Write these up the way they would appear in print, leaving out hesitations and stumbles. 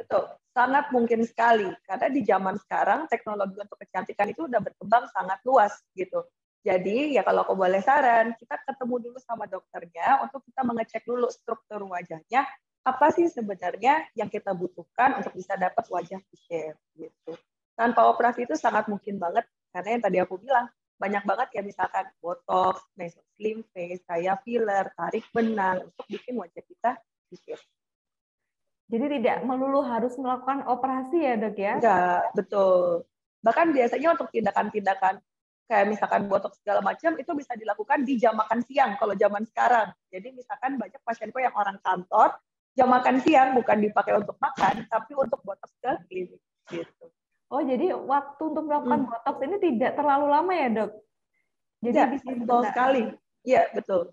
Betul, sangat mungkin sekali. Karena di zaman sekarang teknologi untuk kecantikan itu udah berkembang sangat luas gitu. Jadi ya kalau aku boleh saran, kita ketemu dulu sama dokternya untuk kita mengecek dulu struktur wajahnya, apa sih sebenarnya yang kita butuhkan untuk bisa dapat wajah V-shape gitu. Tanpa operasi itu sangat mungkin banget, karena yang tadi aku bilang, banyak banget ya misalkan botox, meso slim face, kayak filler, tarik benang, untuk bikin wajah kita V-shape. Jadi tidak melulu harus melakukan operasi ya dok ya? Enggak, betul. Bahkan biasanya untuk tindakan-tindakan kayak misalkan botox segala macam itu bisa dilakukan di jam makan siang kalau zaman sekarang. Jadi misalkan banyak pasienku yang orang kantor, jam makan siang bukan dipakai untuk makan, tapi untuk botox ke klinik gitu. Oh, jadi waktu untuk melakukan botox ini tidak terlalu lama ya dok? Jadi Ya, bisa betul sekali. Iya, betul.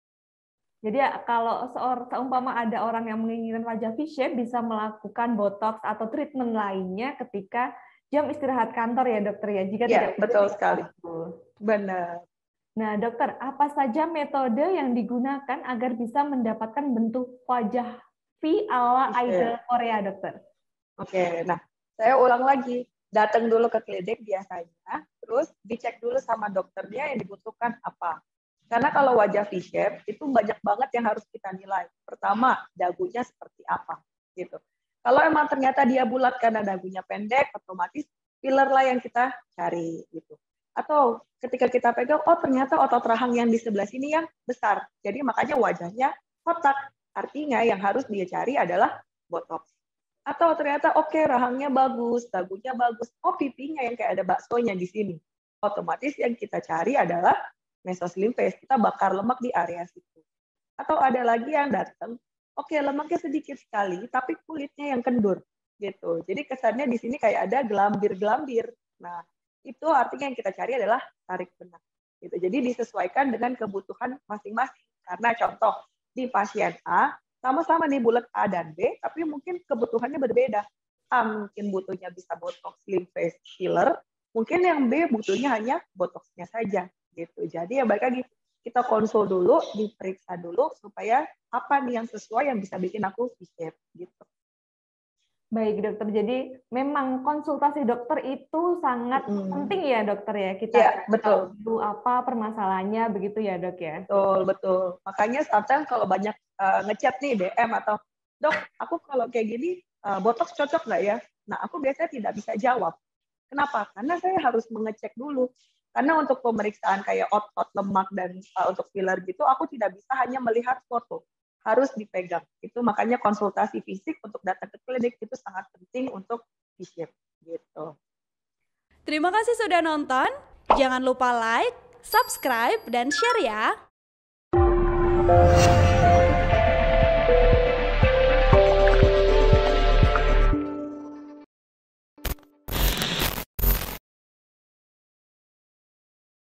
Jadi kalau seumpama ada orang yang menginginkan wajah V-shape bisa melakukan botox atau treatment lainnya ketika jam istirahat kantor ya dokter ya. Jika Ya, tidak betul sekali. Benar. Nah dokter, apa saja metode yang digunakan agar bisa mendapatkan bentuk wajah V ala idol Korea dokter? Oke, nah saya ulang lagi. Datang dulu ke klinik biasanya, terus dicek dulu sama dokternya yang dibutuhkan apa. Karena kalau wajah V-shape itu banyak banget yang harus kita nilai. Pertama, dagunya seperti apa, gitu. Kalau emang ternyata dia bulat karena dagunya pendek, otomatis filler lah yang kita cari, gitu. Atau ketika kita pegang, oh ternyata otot rahang yang di sebelah sini yang besar. Jadi makanya wajahnya kotak. Artinya yang harus dia cari adalah botox. Atau ternyata oke, rahangnya bagus, dagunya bagus, oh pipinya yang kayak ada baksonya di sini. Otomatis yang kita cari adalah meso slim face, kita bakar lemak di area situ. Atau ada lagi yang datang, oke lemaknya sedikit sekali, tapi kulitnya yang kendur gitu. Jadi kesannya di sini kayak ada gelambir-gelambir. Nah, itu artinya yang kita cari adalah tarik benang. Gitu. Jadi disesuaikan dengan kebutuhan masing-masing. Karena contoh di pasien A sama-sama nih bulat A dan B, tapi mungkin kebutuhannya berbeda. A mungkin butuhnya bisa botox, slim face, filler, mungkin yang B butuhnya hanya botoxnya saja gitu. Jadi ya balik lagi, kita konsul dulu, diperiksa dulu supaya apa nih yang sesuai yang bisa bikin aku V-shape gitu. Baik dokter, jadi memang konsultasi dokter itu sangat penting ya dokter ya, kita ya, betul. tahu apa permasalahannya begitu ya dok ya. Betul. Makanya sometimes kalau banyak ngechat nih DM atau dok, aku kalau kayak gini botox cocok nggak ya? Nah aku biasanya tidak bisa jawab. Kenapa? Karena saya harus mengecek dulu. Karena untuk pemeriksaan kayak otot, lemak, dan untuk filler gitu, aku tidak bisa hanya melihat foto. Harus dipegang. Itu makanya konsultasi fisik untuk datang ke klinik itu sangat penting untuk V-shape. Gitu. Terima kasih sudah nonton. Jangan lupa like, subscribe, dan share ya.